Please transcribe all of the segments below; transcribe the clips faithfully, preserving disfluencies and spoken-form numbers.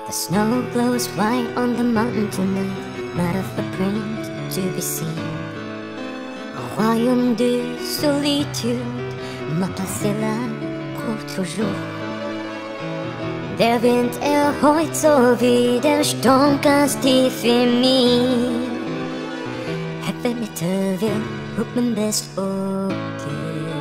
The snow glows white on the mountain tonight, not a footprint to be seen. Un royaume de solitude m'appelait là pour toujours. Der Wind, er heult so wie der Sturm ganz tief in mir. Hätte Mittelwind, hört man best okay.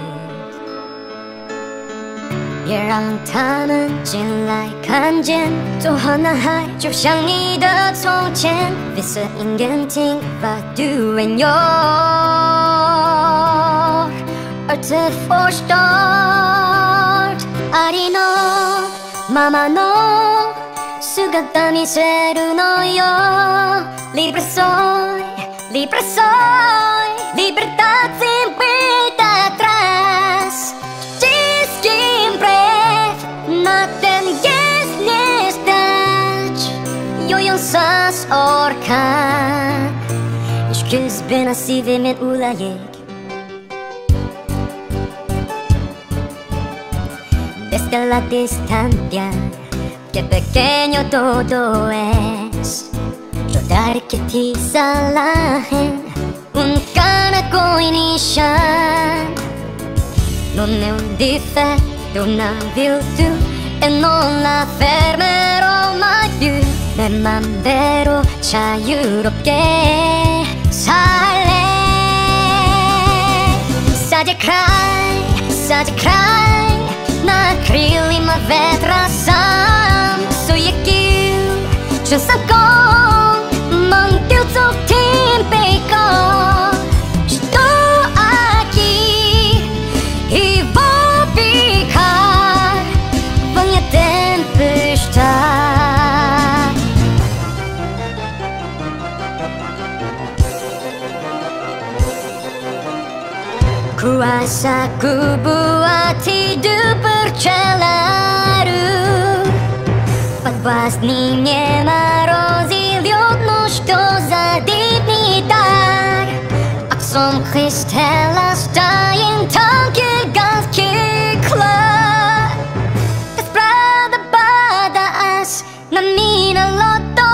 别让他们进来看见，走好男孩就像你的从前。Vissa ingenting vad du än gör är till förstört. Ari no mama no姿見せるのよ。Libre soy, libre soy, libertad sin vida atrás. Sas orkan Iškis benasive med ulajek Desde la distancia Qué pequeño todo es Rodar que ti salahen Un caracol inicial Non è un difetto, una virtù E non la fermerò mai più 내 맘대로 자유롭게 살래. Sade cry, sade cry Na крылья ветра сам Суекил, чё сакон Мантилцу тимпейко Что aquí И вопикар Vâng tempestad Kuasa ku buat hidup bercelaru Подвластнее морози лед, ну что за дивный дар От сон Христела стаин танки ганский клад Desprada pada as na mina lotto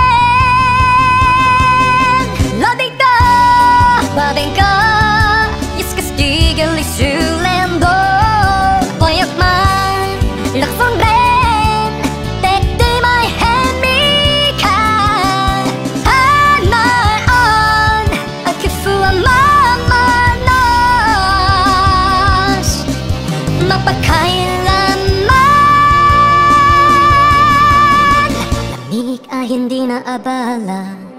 plan Lodika, badenka Stiger i solen då Och jag man lagt från bränd Täckte mig hemligheten Hannar an Att kufu a mamma nas Mapakailanman Lamig ay hindi na abala